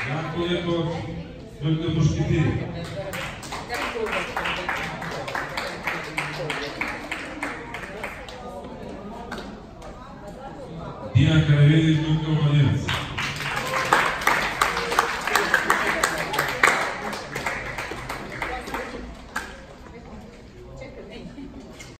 Jako lepo, velike mušketiri. Dijan Karevedić, Ljubka Mladinac.